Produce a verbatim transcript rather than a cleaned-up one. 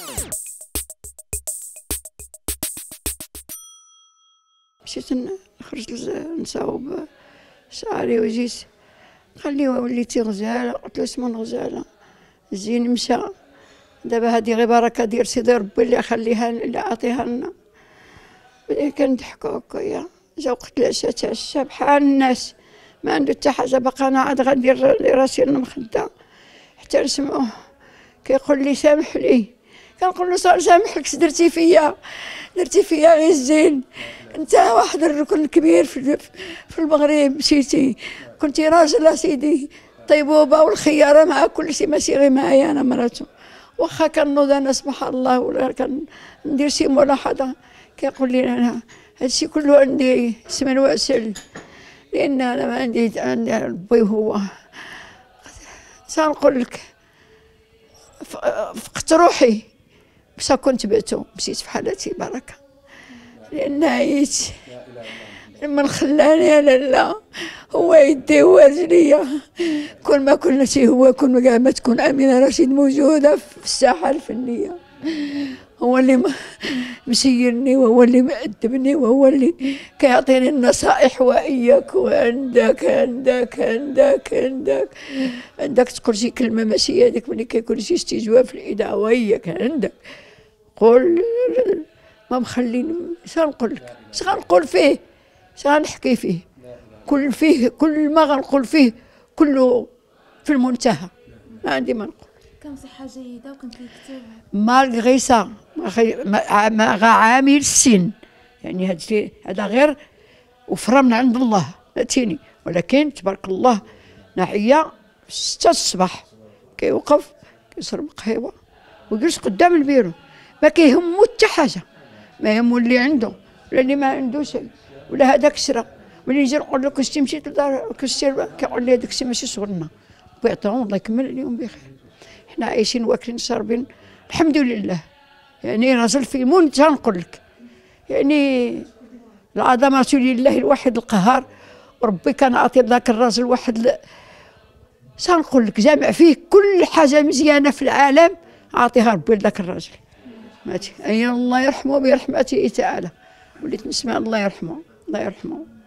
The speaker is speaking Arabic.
مشيت نخرج نصاوب شعري وجيت قال لي وليتي غزاله. قلت له اسمها غزاله. زين مشى. دابا هذه غير بركه ديال سيدي ربي اللي خليها اللي عطيها لنا. بدينا كنضحكوا هكايا. جا وقت العشاء تعشى بحال الناس ما عنده حتى حاجه. باقا انا عاد غندير راسي المخده حتى نسمعوه كيقول لي سامح لي. كنقول له سامح لك درتي فيا درتي فيا غير الزين. انت واحد الركن كبير في في المغرب مشيتي كنتي راجل اسيدي طيبوبه والخياره مع كل شيء ماشي غير معايا انا مراتو. واخا كنوض انا سبحان الله ولا كندير شي ملاحظه كيقول لي انا هادشي كله عندي سمن وعسل لان انا ما عندي عندي ربي هو. سنقول لك فقت روحي بصح كنت بعتو مشيت في حالتي بركه لان عييت من خلاني لالا هو يدي هو رجليا. كل ما كل شيء هو كل كاع ما تكون امينه رشيد موجوده في الساحه الفنيه هو اللي مسيرني وهو اللي مأدبني وهو اللي كيعطيني النصائح واياك وعندك عندك عندك عندك عندك تقول شي كلمه ماشي هذيك ملي كيكون شي استجواب في الاذاعه وياك عندك قول ما مخليني. اش غنقول لك اش غنقول فيه اش غنحكي فيه كل فيه كل ما غنقول فيه كله في المنتهى ما عندي ما نقول. كان صحه جيده وكنت كيكتب مالغري سا مع عامل السن يعني هذا الشيء هذا غير وفره من عند الله فهمتيني. ولكن تبارك الله ناحيه ستة الصباح كيوقف كيشرب قهوه ويجلس قدام البيرو ما كيهمو حتى حاجه. ما يهمو اللي عنده ولا اللي ما عنده شيء ولا هذاك شرا. ملي نجي نقول له كشتي مشيت لدار كشتي كيقول لي هذاك الشيء ماشي شغلنا ويعطيهم الله يكمل اليوم بخير. حنا عايشين واكلين شاربين الحمد لله. يعني راجل في منتهى نقول لك يعني العظمه لله الواحد القهار. وربي كان عاطي ذاك الراجل واحد شنقول لك جامع فيه كل حاجه مزيانه في العالم عاطيها ربي لذاك الراجل. ماشي أي الله يرحمه برحمته تعالى. وليت نسمع الله يرحمه الله يرحمه.